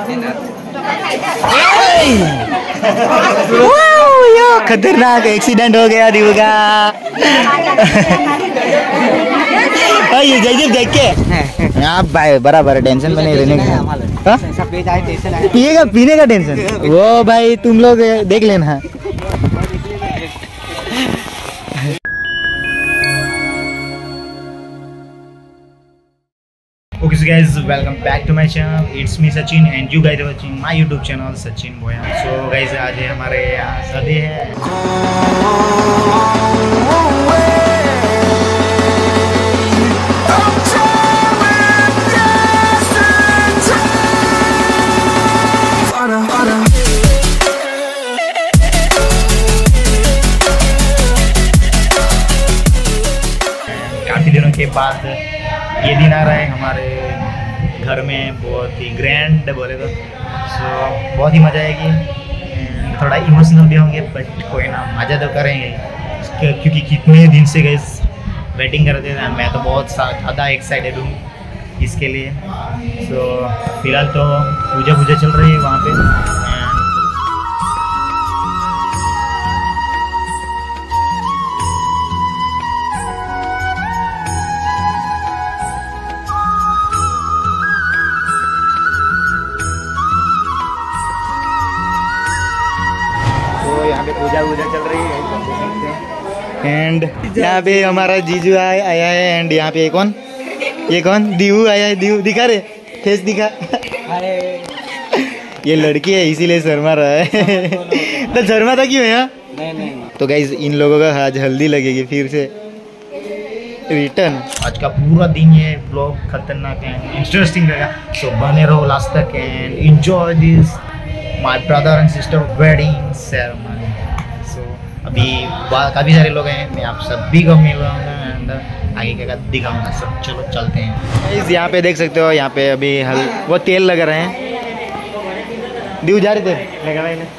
खतरनाक एक्सीडेंट हो गया दिव का। ये जयदीप देख के आप भाई बराबर टेंशन में नहीं रहने का। पीने का टेंशन वो भाई तुम लोग देख लेना। Okay so guys, welcome back to my channel. It's me Sachin and you guys are watching my YouTube channel Sachin Boya. So guys आज है हमारे यहाँ शादी है। काफी दिनों के बाद ये दिन आ रहा है हमारे घर में, बहुत ही ग्रैंड बोले तो। सो बहुत ही मज़ा आएगी, थोड़ा इमोशनल भी होंगे बट कोई ना, मज़ा तो करेंगे क्योंकि कितने दिन से गए वेटिंग कर रहे थे। मैं तो बहुत ज़्यादा एक्साइटेड हूँ इसके लिए। सो फिलहाल तो पूजा चल रही है वहाँ पे। यहाँ पे पूजा चल रही है एंड यहाँ पे हमारा जीजू आया है एंड यहाँ पे ये कौन दीवू आया है। दीवू दिखा रे, फेस दिखा। ये लड़की है इसीलिए शर्मा रहा है। तो शर्मा था क्यों है? नहीं। तो गाइज इन लोगों का आज हल्दी लगेगी फिर से रिटर्न। आज का पूरा दिन ये ब्लॉग खतरनाक है, इंटरेस्टिंग रहेगा। सो बने रहो लास्ट तक and enjoy this my brother and sister wedding ceremony. So अभी काफ़ी सारे लोग हैं, मैं आप सभी को मिल रहा हूँ एंड आगे क्या दिखाऊंगा सब। चलो चलते हैं। इस यहाँ पे देख सकते हो, यहाँ पे अभी वो तेल लगा रहे हैं। दीव जा रहे थे लगा रहे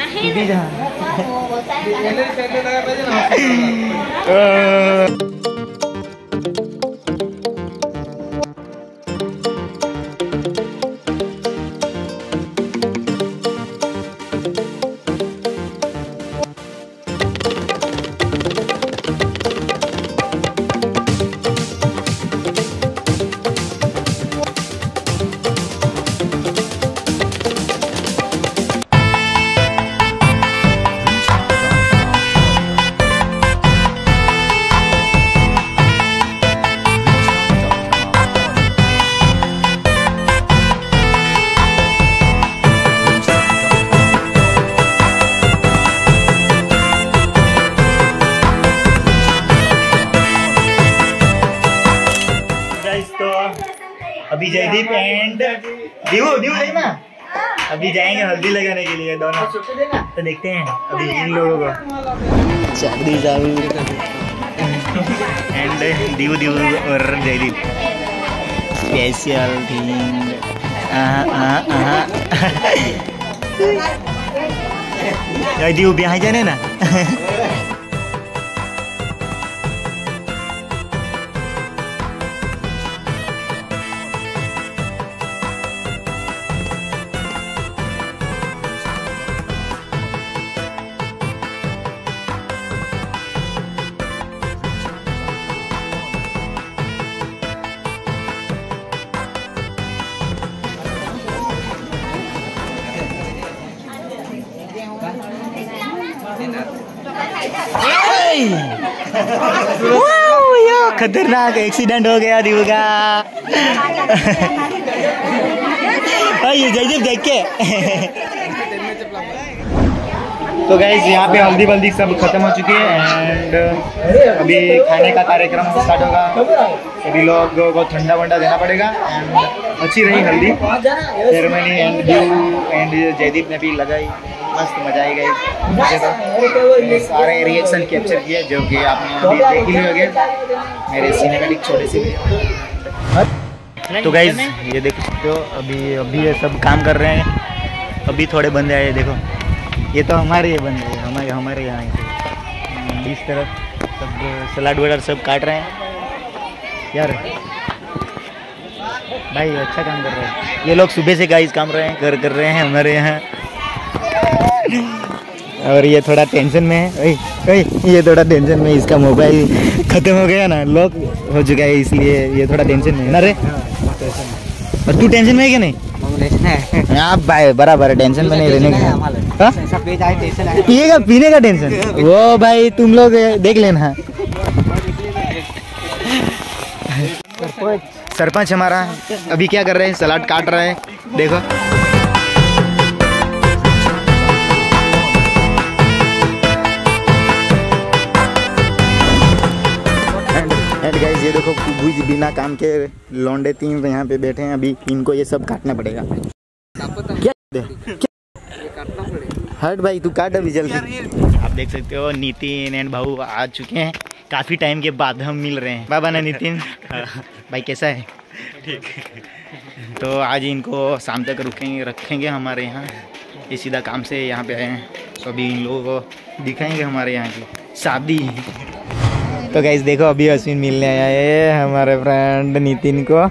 अभी जयदीप एंड दीवू देखना अभी जाएंगे हल्दी लगाने के लिए दोनों। तो देखते हैं अभी इन लोगों को एंड दीवू और जयदीप स्पेशल थिंग। दीवू ब्याह जाने ना। खतरनाक एक्सीडेंट हो गया दिव का। ये जयदीप देख के। तो गाइस यहाँ पे हल्दी बल्दी सब खत्म हो चुकी है एंड अभी खाने का कार्यक्रम स्टार्ट होगा। सभी लोगों को ठंडा वंडा देना पड़ेगा एंड अच्छी रही haldi ceremony and Deev and Jaideep ने भी लगाई, मस्त मजा आई गई। सारे रिएक्शन कैप्चर किए जो कि आपने अभी देख ही होंगे मेरे सिनेमैटिक छोटे से। तो गाइज ये देख सकते हो अभी ये सब काम कर रहे हैं। अभी थोड़े बंदे आए, देखो ये तो हमारे बंदे हमारे यहाँ इस तरफ सब सलाद वगैरह सब काट रहे हैं यार। भाई अच्छा काम कर रहे हैं ये लोग, सुबह से गाइस काम कर रहे हैं हमारे यहाँ। और ये थोड़ा टेंशन में है, ये थोड़ा टेंशन में, इसका मोबाइल खत्म हो गया ना, लॉक हो चुका है, इसलिए ये थोड़ा टेंशन में है ना रे। और तू टेंशन में है क्या नहीं? आप भाई बराबर टेंशन में नहीं रहने का। पीने का टेंशन वो भाई तुम लोग देख लेना। सरपंच हमारा अभी क्या कर रहे हैं, सलाद काट रहे हैं, देखो। एंड गाइस ये देखो बिना काम के लौंडे 3 यहाँ पे बैठे हैं, अभी इनको ये सब काटना पड़ेगा। क्या काटना पड़ेगा? हट भाई तू काट अभी जल्दी। आप देख सकते हो नितिन एंड भाऊ आ चुके हैं, काफ़ी टाइम के बाद हम मिल रहे हैं। बाबा ना नितिन भाई कैसा है? ठीक। तो आज इनको शाम तक रखेंगे हमारे यहाँ, ये सीधा काम से यहाँ पे आए हैं, तो अभी इन लोगों को दिखाएंगे हमारे यहाँ की शादी। तो गाइस देखो अभी अश्विन मिलने आया है हमारे फ्रेंड नितिन को,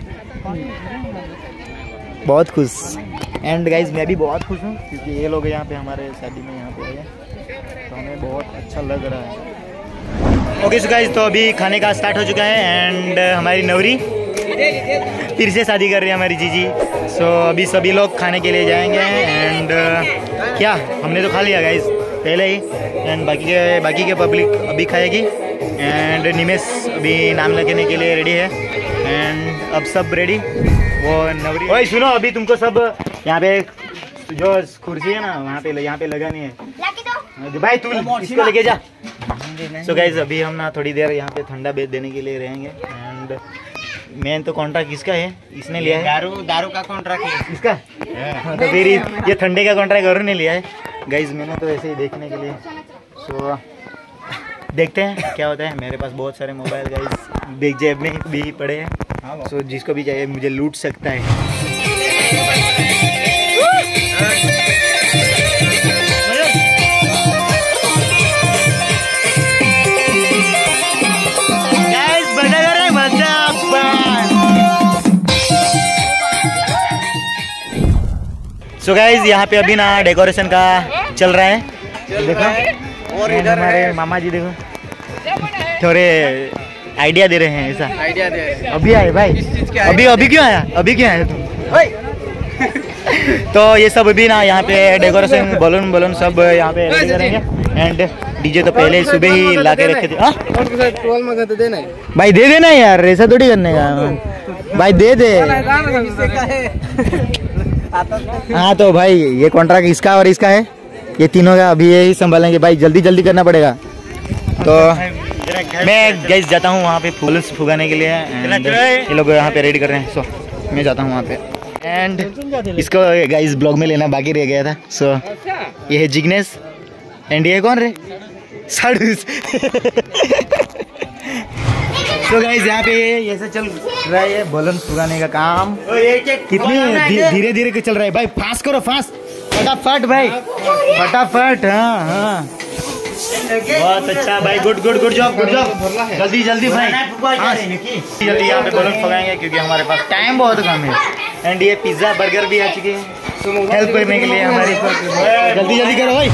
बहुत खुश। एंड गाइस मैं भी बहुत खुश हूँ क्योंकि ये लोग यहाँ पे हमारे शादी में यहाँ पे आए हैं, तो हमें बहुत अच्छा लग रहा है। ओके सो गाइस तो अभी खाने का स्टार्ट हो चुका है एंड हमारी नवरी फिर से शादी कर रही है हमारी जीजी। सो अभी सभी लोग खाने के लिए जाएंगे एंड क्या हमने तो खा लिया गाइस पहले ही, एंड बाकी के पब्लिक अभी खाएगी। एंड निमेश अभी नाम लगाने के लिए रेडी है एंड अब सब रेडी। वो नवरी ओए सुनो, अभी तुमको सब यहाँ पे जो कुर्सी है ना वहाँ पे यहाँ पे लगानी है भाई, तू इसको लेके जा। सो गाइस अभी हम ना थोड़ी देर यहाँ पे ठंडा बेच देने के लिए रहेंगे एंड मेन तो कॉन्ट्रैक्ट इसका है, इसने लिया है। दारू का कॉन्ट्रैक्ट है इसका, तो फिर ये ठंडे का कॉन्ट्रैक्ट और ने लिया है गाइस, मैंने तो ऐसे ही देखने के लिए। सो देखते हैं क्या होता है। मेरे पास बहुत सारे मोबाइल गाइस बिग जेब में भी पड़े हैं, सो जिसको भी चाहिए मुझे लूट सकता है। सो गाइज यहाँ पे अभी ना डेकोरेशन का चल रहा है, देखो। और इधर हमारे मामा जी देखो थोड़े आइडिया दे रहे हैं, ऐसा आइडिया दे रहे हैं। अभी आए भाई, अभी क्यों आया तुम? तो ये सब अभी ना यहाँ पे डेकोरेशन बलून सब यहाँ पे रेडी करेंगे एंड डीजे तो पहले सुबह ही ला के रखे थे। भाई दे देना यार, ऐसा थोड़ी करने का भाई, दे दे। हाँ तो भाई ये कॉन्ट्रैक्ट इसका और इसका है, ये तीनों का अभी यही संभालेंगे भाई, जल्दी करना पड़ेगा। तो मैं गाइस जाता हूँ वहाँ पे फूल फुगाने के लिए, ये लोग यहाँ पे रेडी कर रहे हैं। सो मैं जाता हूँ वहाँ पे एंड इसको गाइस ब्लॉग में लेना बाकी रह गया था। सो ये है जिग्नेश एंड ये कौन रे साडूस। तो गाइस यहाँ पे ऐसा चल रहा है बलून फुगाने का काम, कितनी धीरे चल रहा है भाई, फास्ट करो, फास्ट, फटाफट भाई, फटाफट। हाँ बहुत अच्छा भाई, गुड जॉब, जल्दी भाई, जल्दी यहाँ पे बलून फुगाएंगे क्योंकि हमारे पास टाइम बहुत कम है। एंड ये पिज्जा बर्गर भी आ चुके हैं हेल्प करने के लिए हमारे, जल्दी करो भाई।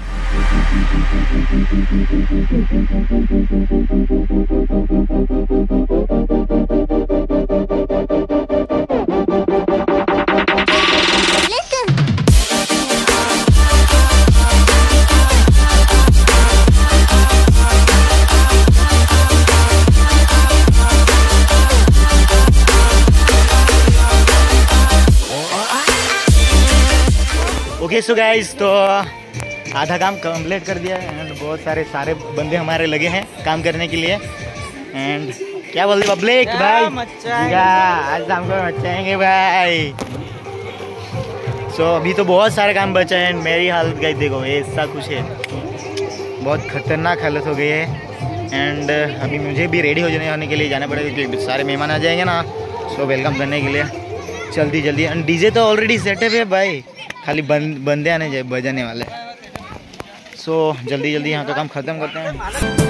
ओके सो गाइस तो आधा काम कंप्लीट कर दिया है एंड बहुत सारे बंदे हमारे लगे हैं काम करने के लिए। एंड क्या बोलते पब्लिक भाई, आज हमको मचाएंगे भाई। सो अभी तो बहुत सारे काम बचा है एंड मेरी हालत गाइस देखो ऐसा कुछ है, बहुत खतरनाक हालत हो गई है। एंड अभी मुझे भी रेडी होने के लिए जाना पड़ेगा क्योंकि सारे मेहमान आ जाएंगे ना, सो वेलकम करने के लिए जल्दी। एंड डीजे तो ऑलरेडी सेटअप है भाई, खाली बंदे आने जाए बजाने वाले। सो जल्दी यहाँ का काम ख़त्म करते हैं।